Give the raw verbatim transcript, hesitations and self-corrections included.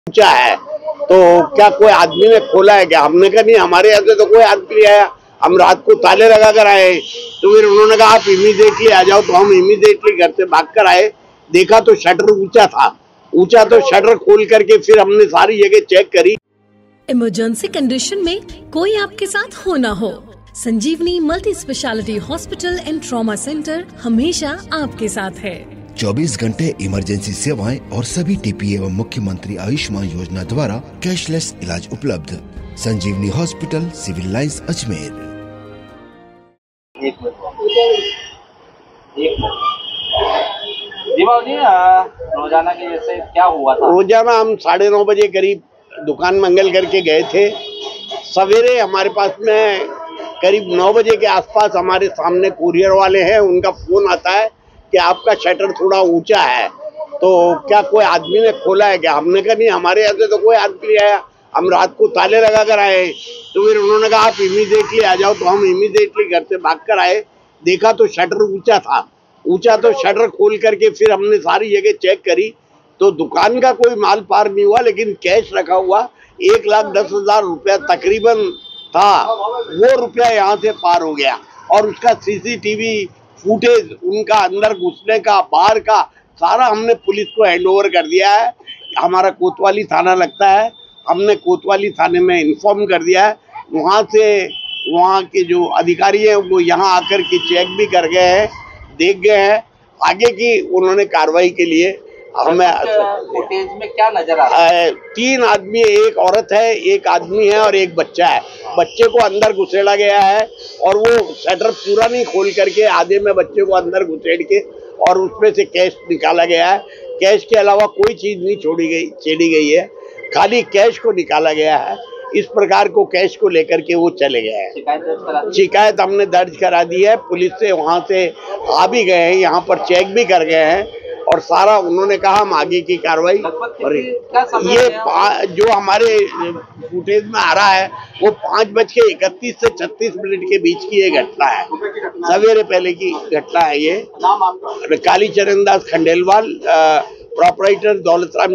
ऊंचा है तो क्या कोई आदमी ने खोला है क्या? हमने कहा नहीं, हमारे यहाँ से तो कोई आदमी नहीं आया, हम रात को ताले लगा कर आए। तो फिर उन्होंने कहा आप इमीडिएटली आ जाओ, तो हम इमीडिएटली घर से भाग कर आए। देखा तो शटर ऊंचा था, ऊंचा तो शटर खोल करके फिर हमने सारी जगह चेक करी। इमरजेंसी कंडीशन में कोई आपके साथ हो ना हो, Sanjeevani multi speciality hospital and trauma centre हमेशा आपके साथ है। चौबीस घंटे इमरजेंसी सेवाएं और सभी टीपी एवं मुख्यमंत्री आयुष्मान योजना द्वारा कैशलेस इलाज उपलब्ध। Sanjeevani hospital, civil lines, Ajmer. Deepawali रोजाना के जैसे क्या हुआ था? रोजाना हम साढ़े नौ बजे करीब दुकान मंगल करके गए थे। सवेरे हमारे पास में करीब नौ बजे के आसपास हमारे सामने कुरियर वाले हैं, उनका फोन आता है कि आपका शटर थोड़ा ऊंचा है, तो क्या कोई आदमी ने खोला है क्या? हमने कहा नहीं, हमारे यहाँ से तो कोई आदमी नहीं आया, हम रात को ताले लगा कर आए। तो फिर उन्होंने कहा आप इमीडिएटली आ जाओ, तो हम इमीडिएटली घर से भाग कर आए। देखा तो शटर ऊंचा था, ऊंचा तो शटर खोल करके फिर हमने सारी जगह चेक करी। तो दुकान का कोई माल पार नहीं हुआ, लेकिन कैश रखा हुआ एक लाख दस हजार रुपया तकरीबन था, वो रुपया यहाँ से पार हो गया। और उसका सीसीटीवी फुटेज, उनका अंदर घुसने का, बाहर का, सारा हमने पुलिस को हैंडओवर कर दिया है। हमारा कोतवाली थाना लगता है, हमने कोतवाली थाने में इन्फॉर्म कर दिया है। वहाँ से वहाँ के जो अधिकारी हैं वो यहाँ आकर के चेक भी कर गए हैं, देख गए हैं। आगे की उन्होंने कार्रवाई के लिए हमें फुटेज में क्या नजर आ रहा है? तीन आदमी, एक औरत है, एक आदमी है और एक बच्चा है। बच्चे को अंदर घुसेड़ा गया है और वो शटर पूरा नहीं खोल करके आधे में बच्चे को अंदर घुसेड़ के और उसमें से कैश निकाला गया है। कैश के अलावा कोई चीज नहीं छोड़ी गई, छेड़ी गई है, खाली कैश को निकाला गया है। इस प्रकार को कैश को लेकर के वो चले गए हैं। शिकायत हमने दर्ज करा दी है, पुलिस से वहाँ से आ भी गए हैं, यहाँ पर चेक भी कर गए हैं और सारा उन्होंने कहा हम आगे की कार्रवाई। और ये जो हमारे फुटेज में आ रहा है वो पाँच बज के इकतीस से छत्तीस मिनट के बीच की ये घटना है, सवेरे पहले की घटना है ये। कालीचरण दास खंडेलवाल, प्रोपराइटर दौलत राम